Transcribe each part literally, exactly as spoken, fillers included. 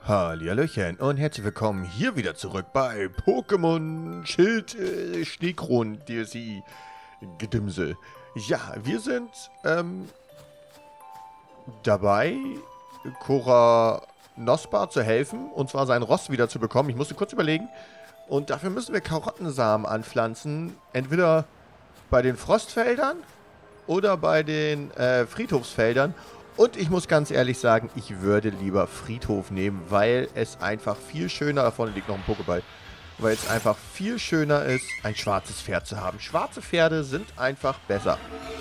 Hallihallöchen und herzlich willkommen hier wieder zurück bei Pokémon Schild äh, Schneekron D L C Gedimsel. Ja, wir sind ähm, dabei, Cora Nospa zu helfen, und zwar seinen Rost wieder zu bekommen. Ich musste kurz überlegen. Und dafür müssen wir Karottensamen anpflanzen. Entweder bei den Frostfeldern oder bei den äh, Friedhofsfeldern. Und ich muss ganz ehrlich sagen, ich würde lieber Friedhof nehmen, weil es einfach viel schöner, da vorne liegt noch ein Pokéball, weil es einfach viel schöner ist, ein schwarzes Pferd zu haben. Schwarze Pferde sind einfach besser.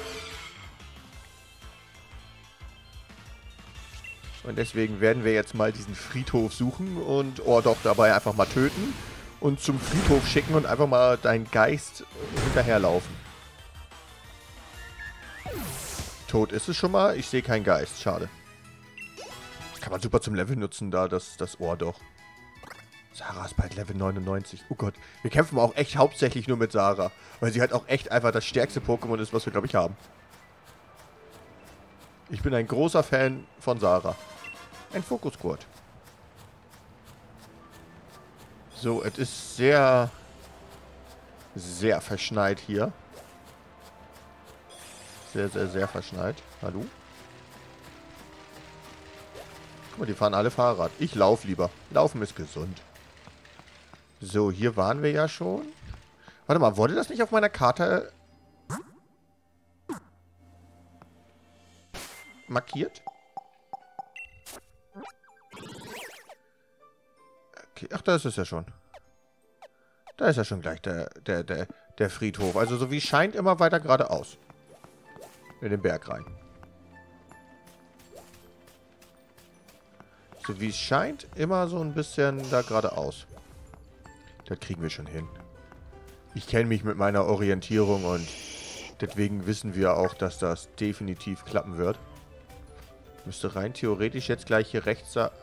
Und deswegen werden wir jetzt mal diesen Friedhof suchen und, oh doch, dabei einfach mal töten und zum Friedhof schicken und einfach mal deinen Geist hinterherlaufen. Tot ist es schon mal. Ich sehe keinen Geist. Schade. Kann man super zum Level nutzen, da das, das Ohr doch. Sarah ist bald Level neunundneunzig. Oh Gott. Wir kämpfen auch echt hauptsächlich nur mit Sarah. Weil sie halt auch echt einfach das stärkste Pokémon ist, was wir, glaube ich, haben. Ich bin ein großer Fan von Sarah. Ein Fokusgurt. So, es ist sehr, sehr verschneit hier. Sehr, sehr, sehr verschneit. Hallo? Guck mal, die fahren alle Fahrrad. Ich laufe lieber. Laufen ist gesund. So, hier waren wir ja schon. Warte mal, wurde das nicht auf meiner Karte markiert? Okay, ach, da ist es ja schon. Da ist ja schon gleich der, der, der, der Friedhof. Also so wie es scheint, immer weiter geradeaus. In den Berg rein. So wie es scheint, immer so ein bisschen da geradeaus. Das kriegen wir schon hin. Ich kenne mich mit meiner Orientierung und deswegen wissen wir auch, dass das definitiv klappen wird. Müsste rein theoretisch jetzt gleich hier rechts... Da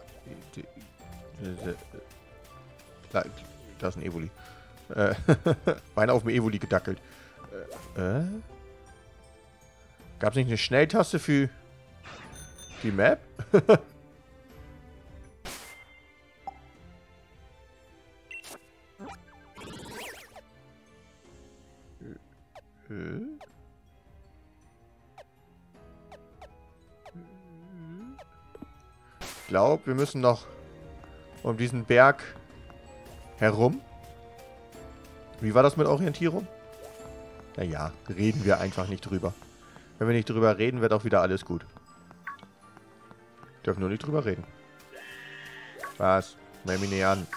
ist ein Evoli. Äh, Beinahe auf dem Evoli gedackelt. Äh? äh? Gab es nicht eine Schnelltaste für die Map? Ich glaube, wir müssen noch um diesen Berg herum. Wie war das mit Orientierung? Naja, reden wir einfach nicht drüber. Wenn wir nicht drüber reden, wird auch wieder alles gut. Wir dürfen nur nicht drüber reden. Was? Meld mich nicht an.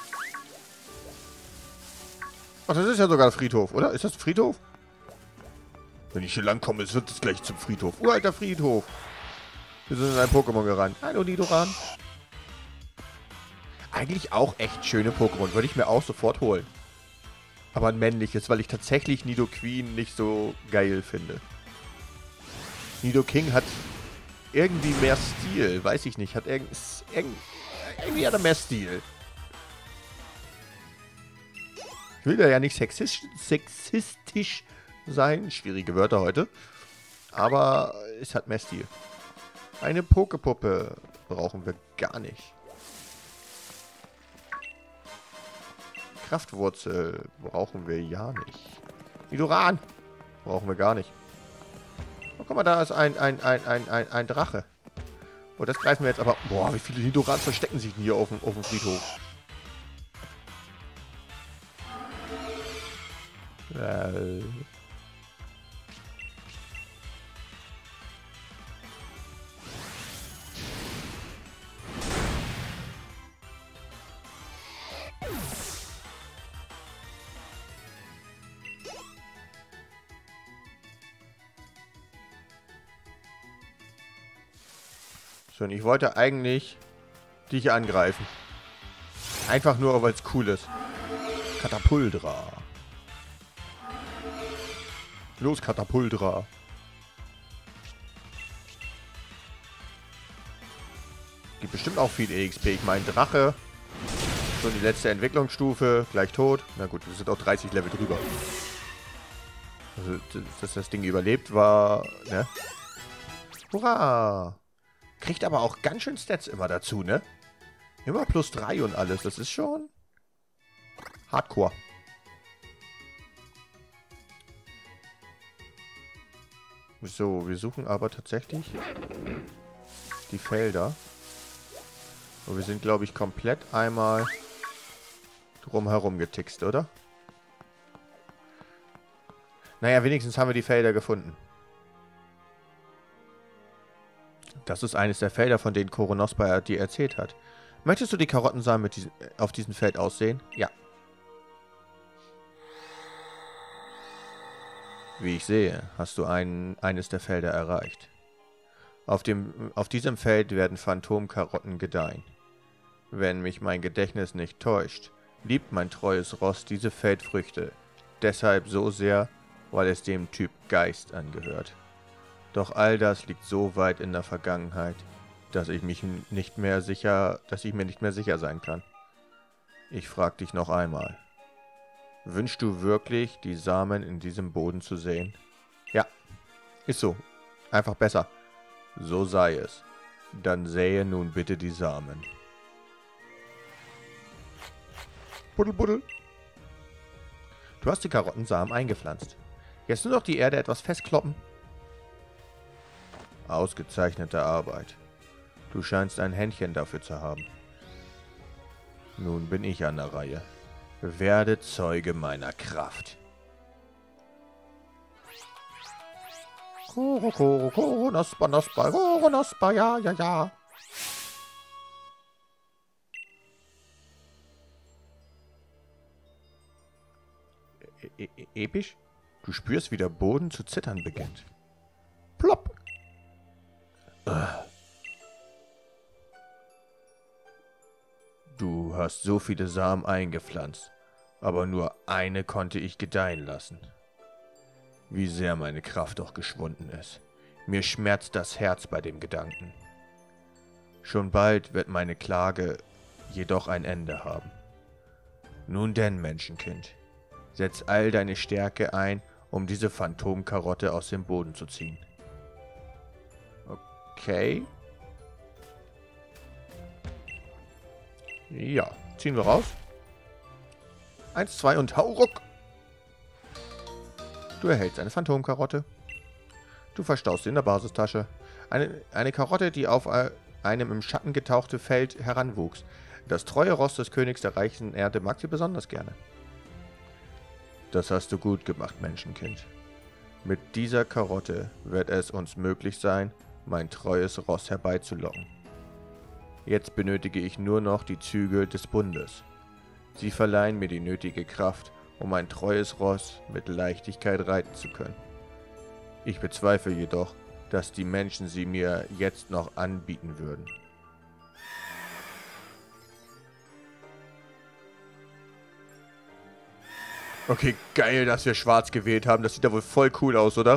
Ach, das ist ja sogar der Friedhof, oder? Ist das ein Friedhof? Wenn ich hier lang komme, wird es gleich zum Friedhof. Uralter Friedhof. Wir sind in ein Pokémon gerannt. Hallo, Nidoran. Eigentlich auch echt schöne Pokémon. Würde ich mir auch sofort holen. Aber ein männliches, weil ich tatsächlich Nidoqueen nicht so geil finde. Nidoking hat irgendwie mehr Stil. Weiß ich nicht. Hat irgend, irgend, irgendwie hat er mehr Stil. Ich will da ja nicht sexistisch, sexistisch sein. Schwierige Wörter heute. Aber es hat mehr Stil. Eine Pokepuppe brauchen wir gar nicht. Kraftwurzel brauchen wir ja nicht. Nidoran brauchen wir gar nicht. Oh, guck mal, da ist ein, ein, ein, ein, ein, ein Drache. Oh, das greifen wir jetzt aber... Boah, wie viele Nidorans verstecken sich denn hier auf dem, auf dem Friedhof? Äh... So, und ich wollte eigentlich dich angreifen. Einfach nur, weil es cool ist. Katapultra. Los, Katapultra. Gibt bestimmt auch viel E X P. Ich meine, Drache. So, die letzte Entwicklungsstufe. Gleich tot. Na gut, wir sind auch dreißig Level drüber. Also, dass das Ding überlebt war, ne? Hurra! Kriegt aber auch ganz schön Stats immer dazu, ne? Immer plus drei und alles. Das ist schon Hardcore. So, wir suchen aber tatsächlich die Felder. Und wir sind, glaube ich, komplett einmal drumherum getixt, oder? Naja, wenigstens haben wir die Felder gefunden. Das ist eines der Felder, von denen Koronospa dir erzählt hat. Möchtest du die Karottensamen mit diesen, auf diesem Feld aussehen? Ja. Wie ich sehe, hast du ein, eines der Felder erreicht. Auf, dem, auf diesem Feld werden Phantomkarotten gedeihen. Wenn mich mein Gedächtnis nicht täuscht, liebt mein treues Ross diese Feldfrüchte deshalb so sehr, weil es dem Typ Geist angehört. Doch all das liegt so weit in der Vergangenheit, dass ich mich nicht mehr sicher, dass ich mir nicht mehr sicher sein kann. Ich frag dich noch einmal. Wünschst du wirklich, die Samen in diesem Boden zu sehen? Ja, ist so. Einfach besser. So sei es. Dann sähe nun bitte die Samen. Buddel, buddel. Du hast die Karottensamen eingepflanzt. Jetzt nur noch die Erde etwas festkloppen. Ausgezeichnete Arbeit. Du scheinst ein Händchen dafür zu haben. Nun bin ich an der Reihe. Werde Zeuge meiner Kraft. Koro, Koro, Koro, Nospa, Nospa, Koro, Nospa, ja, ja, ja. E e episch? Du spürst, wie der Boden zu zittern beginnt. Plopp. Du hast so viele Samen eingepflanzt, aber nur eine konnte ich gedeihen lassen. Wie sehr meine Kraft doch geschwunden ist. Mir schmerzt das Herz bei dem Gedanken. Schon bald wird meine Klage jedoch ein Ende haben. Nun denn, Menschenkind, setz all deine Stärke ein, um diese Phantomkarotte aus dem Boden zu ziehen. Okay. Ja, ziehen wir raus. Eins, zwei und hauruck. Du erhältst eine Phantomkarotte. Du verstaust sie in der Basistasche. Eine, eine Karotte, die auf einem im Schatten getauchte Feld heranwuchs. Das treue Ross des Königs der reichen Erde mag sie besonders gerne. Das hast du gut gemacht, Menschenkind. Mit dieser Karotte wird es uns möglich sein, mein treues Ross herbeizulocken. Jetzt benötige ich nur noch die Zügel des Bundes. Sie verleihen mir die nötige Kraft, um mein treues Ross mit Leichtigkeit reiten zu können. Ich bezweifle jedoch, dass die Menschen sie mir jetzt noch anbieten würden. Okay, geil, dass wir schwarz gewählt haben. Das sieht ja wohl voll cool aus, oder?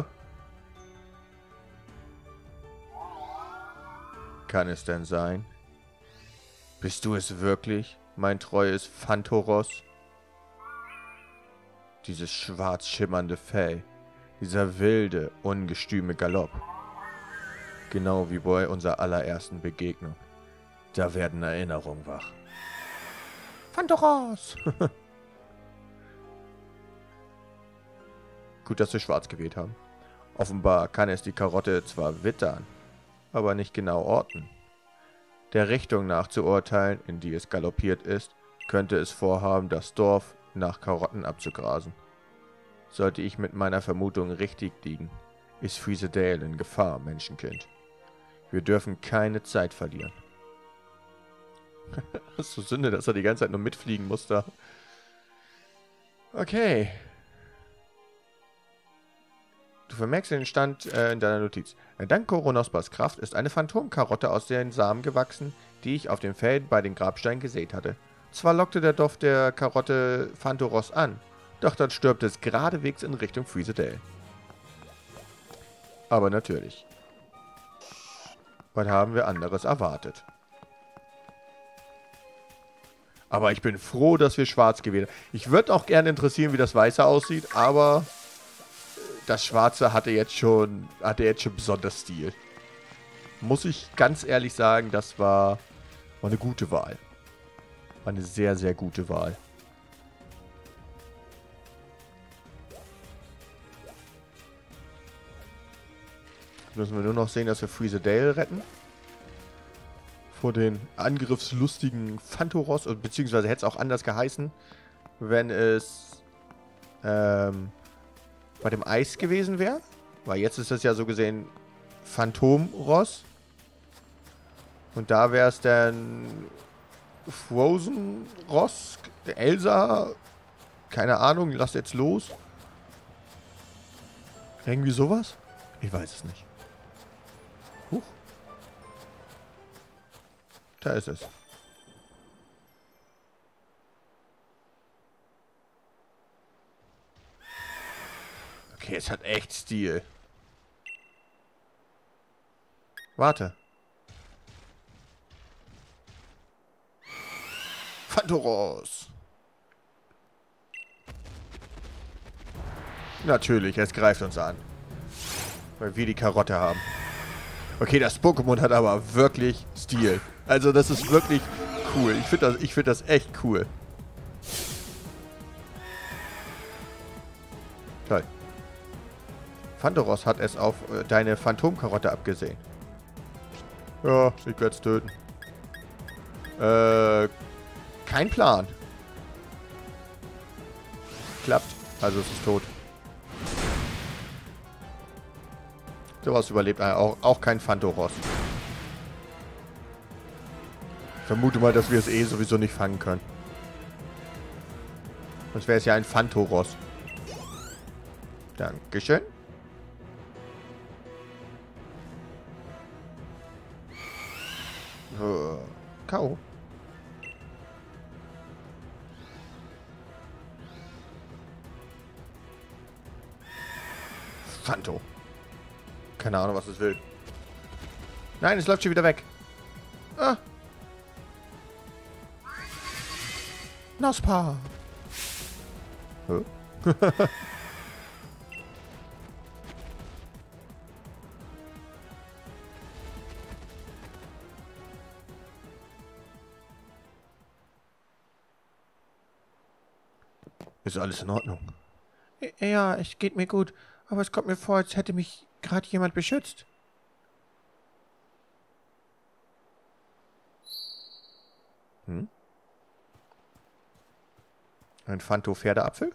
Kann es denn sein? Bist du es wirklich, mein treues Phantoros? Dieses schwarz schimmernde Fell, dieser wilde, ungestüme Galopp. Genau wie bei unserer allerersten Begegnung. Da werden Erinnerungen wach. Phantoros! Gut, dass wir schwarz gewählt haben. Offenbar kann es die Karotte zwar wittern, aber nicht genau orten. Der Richtung nach zu urteilen, in die es galoppiert ist, könnte es vorhaben, das Dorf nach Karotten abzugrasen. Sollte ich mit meiner Vermutung richtig liegen, ist Freezedale in Gefahr, Menschenkind. Wir dürfen keine Zeit verlieren. Das ist so Sünde, dass er die ganze Zeit nur mitfliegen muss da. Okay. Du vermerkst den Stand äh, in deiner Notiz. Dank Koronospas Kraft ist eine Phantomkarotte aus den Samen gewachsen, die ich auf dem Feld bei den Grabsteinen gesät hatte. Zwar lockte der Duft der Karotte Phantoros an, doch dann stürmte es geradewegs in Richtung Freezedale. Aber natürlich. Was haben wir anderes erwartet? Aber ich bin froh, dass wir schwarz gewählt haben. Ich würde auch gerne interessieren, wie das Weiße aussieht, aber das Schwarze hatte jetzt schon, hatte jetzt schon besonders Stil. Muss ich ganz ehrlich sagen, das war, war eine gute Wahl. War eine sehr, sehr gute Wahl. Jetzt müssen wir nur noch sehen, dass wir Freezedale retten. Vor den angriffslustigen Phantoros, beziehungsweise hätte es auch anders geheißen, wenn es ähm, bei dem Eis gewesen wäre. Weil jetzt ist es ja so gesehen Phantomross. Und da wäre es dann Frozen Ross, Elsa, keine Ahnung, lass jetzt los. Irgendwie sowas? Ich weiß es nicht. Huch. Da ist es. Okay, es hat echt Stil. Warte. Phantoros. Natürlich, es greift uns an. Weil wir die Karotte haben. Okay, das Pokémon hat aber wirklich Stil. Also das ist wirklich cool. Ich finde das, ich find das echt cool. Toll. Phantoros hat es auf äh, deine Phantomkarotte abgesehen. Ja, ich werde es töten. Äh, kein Plan. Klappt. Also es ist tot. Sowas überlebt auch, auch kein Phantoros. Ich vermute mal, dass wir es eh sowieso nicht fangen können. Sonst wäre es ja ein Phantoros. Dankeschön. Uh, K O Phanto. Keine Ahnung, was es will. Nein, es läuft schon wieder weg. Ah. Nospa. Huh? Ist alles in Ordnung? Ja, es geht mir gut. Aber es kommt mir vor, als hätte mich gerade jemand beschützt. Hm? Ein Phanto-Pferdeapfel?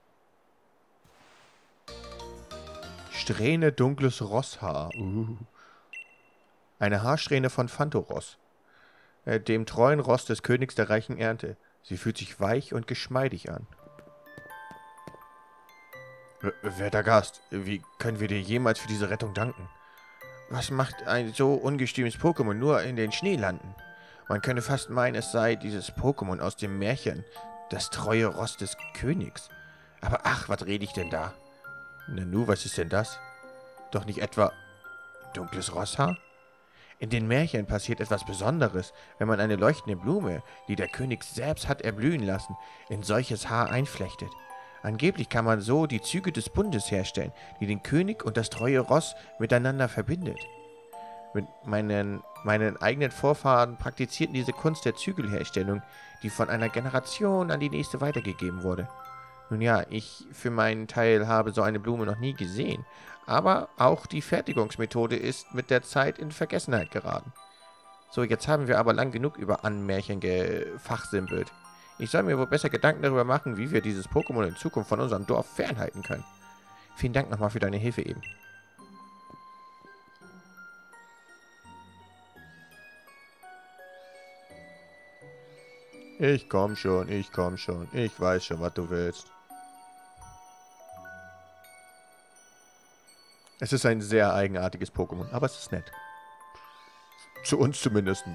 Strähne dunkles Rosshaar. Uh. Eine Haarsträhne von Phantoros. Äh, dem treuen Ross des Königs der reichen Ernte. Sie fühlt sich weich und geschmeidig an. Werter Gast, wie können wir dir jemals für diese Rettung danken? Was macht ein so ungestümes Pokémon nur in den Schnee landen? Man könnte fast meinen, es sei dieses Pokémon aus dem Märchen, das treue Ross des Königs. Aber ach, was rede ich denn da? Nanu, was ist denn das? Doch nicht etwa dunkles Rosshaar? In den Märchen passiert etwas Besonderes, wenn man eine leuchtende Blume, die der König selbst hat erblühen lassen, in solches Haar einflechtet. Angeblich kann man so die Züge des Bundes herstellen, die den König und das treue Ross miteinander verbindet. Mit meinen, meinen eigenen Vorfahren praktizierten diese Kunst der Zügelherstellung, die von einer Generation an die nächste weitergegeben wurde. Nun ja, ich für meinen Teil habe so eine Blume noch nie gesehen, aber auch die Fertigungsmethode ist mit der Zeit in Vergessenheit geraten. So, jetzt haben wir aber lang genug über Anmärchen gefachsimpelt. Ich soll mir wohl besser Gedanken darüber machen, wie wir dieses Pokémon in Zukunft von unserem Dorf fernhalten können. Vielen Dank nochmal für deine Hilfe eben. Ich komm schon, ich komm schon. Ich weiß schon, was du willst. Es ist ein sehr eigenartiges Pokémon, aber es ist nett. Zu uns zumindest.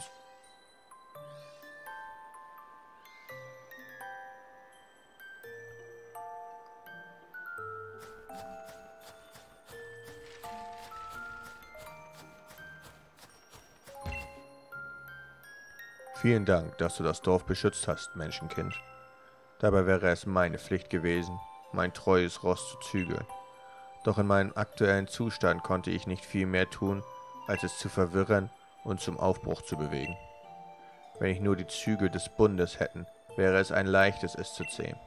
Vielen Dank, dass du das Dorf beschützt hast, Menschenkind. Dabei wäre es meine Pflicht gewesen, mein treues Ross zu zügeln. Doch in meinem aktuellen Zustand konnte ich nicht viel mehr tun, als es zu verwirren und zum Aufbruch zu bewegen. Wenn ich nur die Zügel des Bundes hätten, wäre es ein leichtes, es zu zähmen.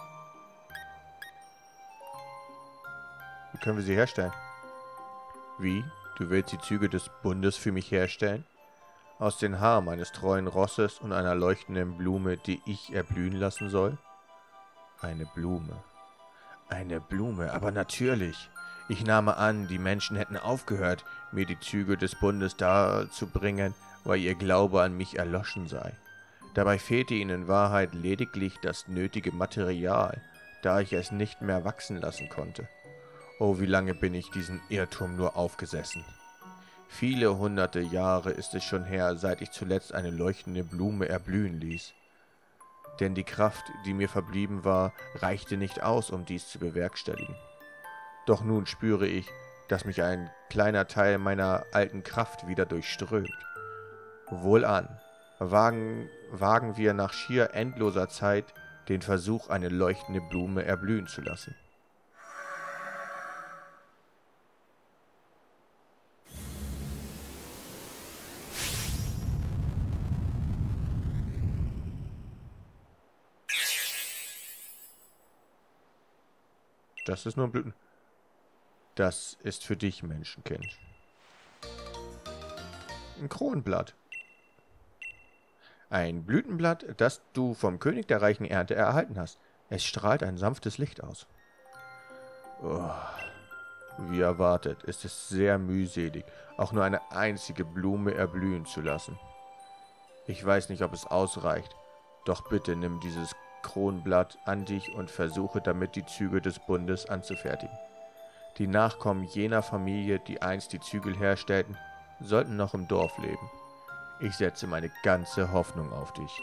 Wie können wir sie herstellen? Wie? Du willst die Zügel des Bundes für mich herstellen? Aus den Haaren eines treuen Rosses und einer leuchtenden Blume, die ich erblühen lassen soll? Eine Blume. Eine Blume, aber natürlich. Ich nahme an, die Menschen hätten aufgehört, mir die Zügel des Bundes darzubringen, weil ihr Glaube an mich erloschen sei. Dabei fehlte ihnen in Wahrheit lediglich das nötige Material, da ich es nicht mehr wachsen lassen konnte. Oh, wie lange bin ich diesen Irrtum nur aufgesessen. Viele hunderte Jahre ist es schon her, seit ich zuletzt eine leuchtende Blume erblühen ließ. Denn die Kraft, die mir verblieben war, reichte nicht aus, um dies zu bewerkstelligen. Doch nun spüre ich, dass mich ein kleiner Teil meiner alten Kraft wieder durchströmt. Wohlan, wagen, wagen wir nach schier endloser Zeit den Versuch, eine leuchtende Blume erblühen zu lassen. Das ist nur ein Blüten. Das ist für dich, Menschenkind. Ein Kronenblatt. Ein Blütenblatt, das du vom König der reichen Ernte erhalten hast. Es strahlt ein sanftes Licht aus. Oh, wie erwartet, ist es sehr mühselig, auch nur eine einzige Blume erblühen zu lassen. Ich weiß nicht, ob es ausreicht, doch bitte nimm dieses Kronenblatt an dich und versuche damit die Zügel des Bundes anzufertigen. Die Nachkommen jener Familie, die einst die Zügel herstellten, sollten noch im Dorf leben. Ich setze meine ganze Hoffnung auf dich.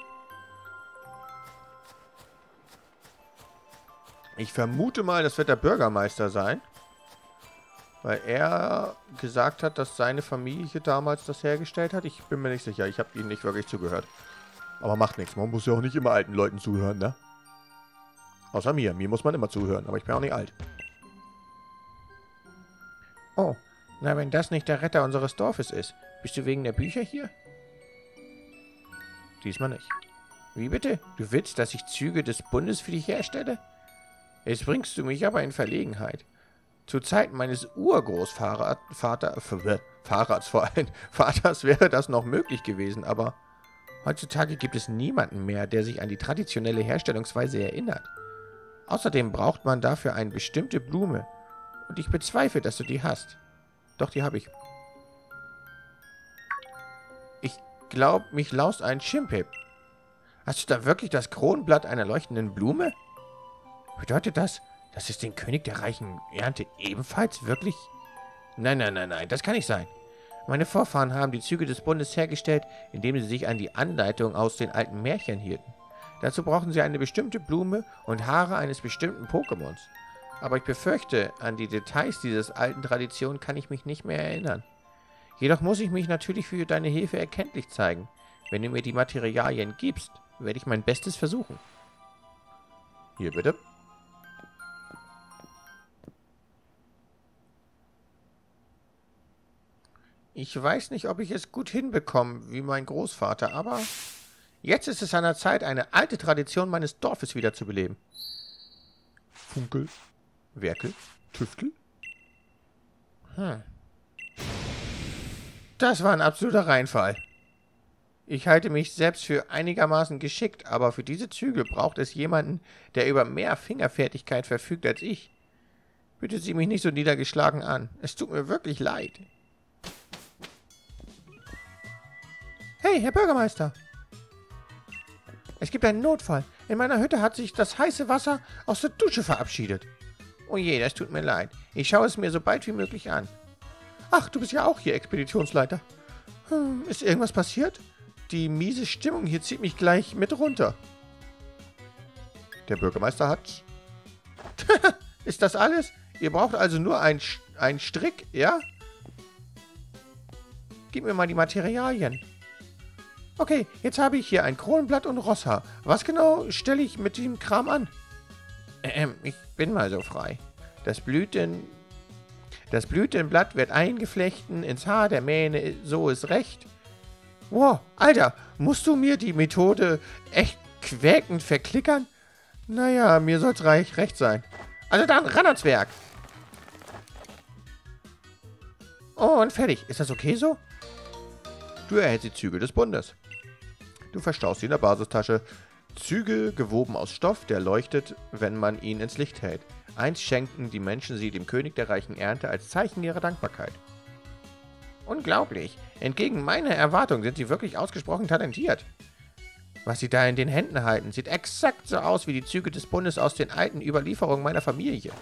Ich vermute mal, das wird der Bürgermeister sein, weil er gesagt hat, dass seine Familie damals das hergestellt hat. Ich bin mir nicht sicher, ich habe ihm nicht wirklich zugehört. Aber macht nichts, man muss ja auch nicht immer alten Leuten zuhören, ne? Außer mir, mir muss man immer zuhören, aber ich bin auch nicht alt. Oh, na wenn das nicht der Retter unseres Dorfes ist, bist du wegen der Bücher hier? Diesmal nicht. Wie bitte? Du willst, dass ich Züge des Bundes für dich herstelle? Jetzt bringst du mich aber in Verlegenheit. Zu Zeiten meines Urgroßvaters, Vater, Fahrrads vor allem, Vaters wäre das noch möglich gewesen, aber heutzutage gibt es niemanden mehr, der sich an die traditionelle Herstellungsweise erinnert. Außerdem braucht man dafür eine bestimmte Blume. Und ich bezweifle, dass du die hast. Doch, die habe ich. Ich glaube, mich laust ein Schimpel. Hast du da wirklich das Kronenblatt einer leuchtenden Blume? Bedeutet das, dass es den König der reichen Ernte ebenfalls wirklich... Nein, nein, nein, nein, das kann nicht sein. Meine Vorfahren haben die Züge des Bundes hergestellt, indem sie sich an die Anleitung aus den alten Märchen hielten. Dazu brauchen sie eine bestimmte Blume und Haare eines bestimmten Pokémons. Aber ich befürchte, an die Details dieser alten Tradition kann ich mich nicht mehr erinnern. Jedoch muss ich mich natürlich für deine Hilfe erkenntlich zeigen. Wenn du mir die Materialien gibst, werde ich mein Bestes versuchen. Hier bitte. Ich weiß nicht, ob ich es gut hinbekomme, wie mein Großvater, aber jetzt ist es an der Zeit, eine alte Tradition meines Dorfes wiederzubeleben. Funkel, Werkel, Tüftel. Hm. Das war ein absoluter Reinfall. Ich halte mich selbst für einigermaßen geschickt, aber für diese Zügel braucht es jemanden, der über mehr Fingerfertigkeit verfügt als ich. Bitte sieh mich nicht so niedergeschlagen an. Es tut mir wirklich leid. Hey, Herr Bürgermeister! Es gibt einen Notfall. In meiner Hütte hat sich das heiße Wasser aus der Dusche verabschiedet. Oh je, das tut mir leid. Ich schaue es mir so bald wie möglich an. Ach, du bist ja auch hier Expeditionsleiter. Hm, ist irgendwas passiert? Die miese Stimmung hier zieht mich gleich mit runter. Der Bürgermeister hat... Ist das alles? Ihr braucht also nur einen ein Strick, ja? Gib mir mal die Materialien. Okay, jetzt habe ich hier ein Kronenblatt und Rosshaar. Was genau stelle ich mit dem Kram an? Ähm, ich bin mal so frei. Das Blüten... Das Blütenblatt wird eingeflechten ins Haar der Mähne, so ist recht. Wow, Alter, musst du mir die Methode echt quäkend verklickern? Naja, mir soll's reich recht sein. Also dann, ran ans Werk. Und fertig. Ist das okay so? Du erhältst die Zügel des Bundes. Du verstaust sie in der Basistasche. Zügel gewoben aus Stoff, der leuchtet, wenn man ihn ins Licht hält. Einst schenkten die Menschen sie dem König der reichen Ernte als Zeichen ihrer Dankbarkeit. Unglaublich. Entgegen meiner Erwartung sind sie wirklich ausgesprochen talentiert. Was sie da in den Händen halten, sieht exakt so aus wie die Züge des Bundes aus den alten Überlieferungen meiner Familie.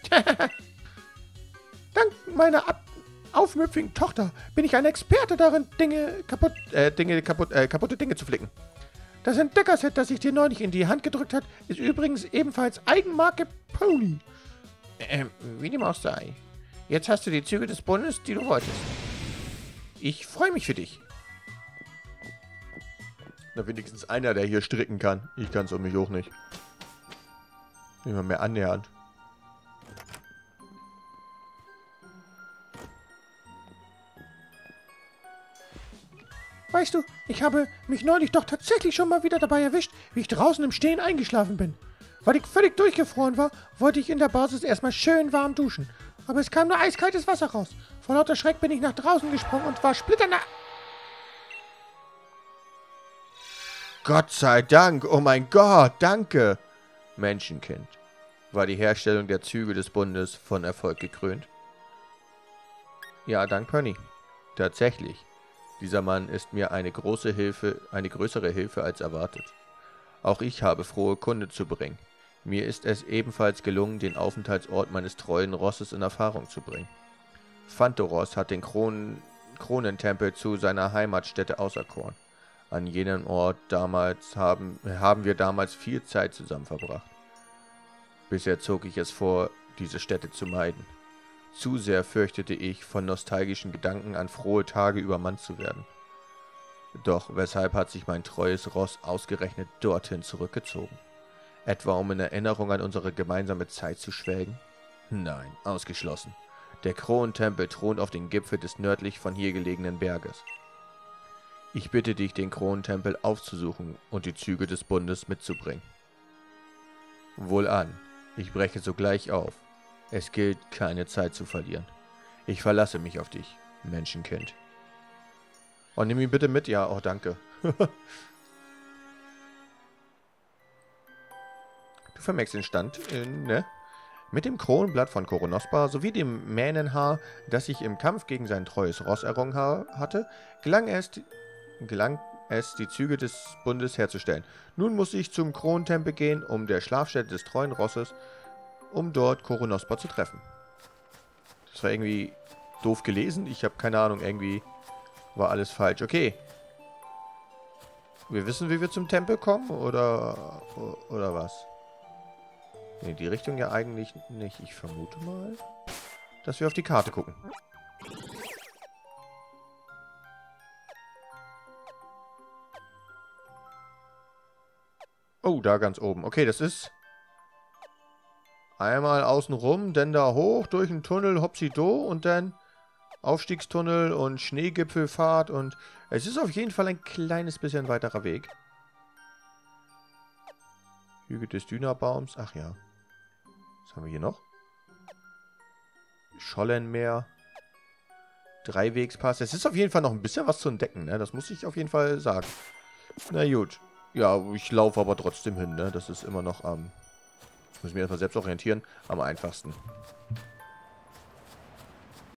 Dank meiner ab aufmüpfigen Tochter bin ich ein Experte darin, Dinge kaputt, äh, Dinge kaputt, äh, kaputte Dinge zu flicken. Das Entdeckerset, das ich dir neulich in die Hand gedrückt hat, ist übrigens ebenfalls Eigenmarke Pony. Ähm, wie dem auch sei. Jetzt hast du die Züge des Bundes, die du wolltest. Ich freue mich für dich. Na, wenigstens einer, der hier stricken kann. Ich kann es um mich auch nicht. Nicht mal mehr annähernd. Weißt du, ich habe mich neulich doch tatsächlich schon mal wieder dabei erwischt, wie ich draußen im Stehen eingeschlafen bin. Weil ich völlig durchgefroren war, wollte ich in der Basis erstmal schön warm duschen. Aber es kam nur eiskaltes Wasser raus. Vor lauter Schreck bin ich nach draußen gesprungen und war splitternass. Gott sei Dank, oh mein Gott, danke. Menschenkind. War die Herstellung der Züge des Bundes von Erfolg gekrönt? Ja, dank Pony. Tatsächlich. Dieser Mann ist mir eine große Hilfe, eine größere Hilfe als erwartet. Auch ich habe frohe Kunde zu bringen. Mir ist es ebenfalls gelungen, den Aufenthaltsort meines treuen Rosses in Erfahrung zu bringen. Phantoros hat den Kronen, Kronentempel zu seiner Heimatstätte auserkoren. An jenem Ort damals haben, haben wir damals viel Zeit zusammen verbracht. Bisher zog ich es vor, diese Stätte zu meiden. Zu sehr fürchtete ich, von nostalgischen Gedanken an frohe Tage übermannt zu werden. Doch weshalb hat sich mein treues Ross ausgerechnet dorthin zurückgezogen? Etwa um in Erinnerung an unsere gemeinsame Zeit zu schwelgen? Nein, ausgeschlossen. Der Kronentempel thront auf dem Gipfel des nördlich von hier gelegenen Berges. Ich bitte dich, den Kronentempel aufzusuchen und die Züge des Bundes mitzubringen. Wohlan, ich breche sogleich auf. Es gilt, keine Zeit zu verlieren. Ich verlasse mich auf dich, Menschenkind. Oh, nimm ihn bitte mit. Ja, oh, danke. Du vermerkst den Stand, äh, ne? Mit dem Kronblatt von Koronospa sowie dem Mähnenhaar, das ich im Kampf gegen sein treues Ross errungen hatte, gelang es, gelang es, die Züge des Bundes herzustellen. Nun muss ich zum Kronentempel gehen, um der Schlafstätte des treuen Rosses, um dort Koronospa zu treffen. Das war irgendwie doof gelesen. Ich habe keine Ahnung, irgendwie war alles falsch. Okay. Wir wissen, wie wir zum Tempel kommen, oder, oder was? Ne, die Richtung ja eigentlich nicht. Ich vermute mal, dass wir auf die Karte gucken. Oh, da ganz oben. Okay, das ist einmal außen rum, dann da hoch, durch den Tunnel, hopsi-do und dann Aufstiegstunnel und Schneegipfelfahrt und es ist auf jeden Fall ein kleines bisschen weiterer Weg. Hügel des Dünerbaums, ach ja. Was haben wir hier noch? Schollenmeer. Dreiwegspass. Es ist auf jeden Fall noch ein bisschen was zu entdecken, ne? Das muss ich auf jeden Fall sagen. Na gut. Ja, ich laufe aber trotzdem hin, ne? Das ist immer noch am... Ich muss mich erstmal selbst orientieren. Am einfachsten.